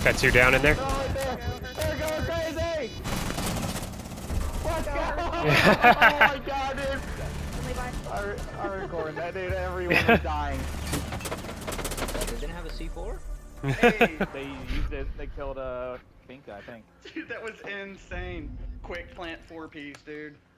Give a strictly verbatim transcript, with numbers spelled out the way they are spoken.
Got two down in there. Oh, they're, they're going crazy! Let's go! Oh my god, dude! Our, our Gordon, that dude, everyone is dying. They didn't have a C four? Hey, they used it, they killed a uh, pink guy, I think. Dude, that was insane. Quick plant four piece, dude.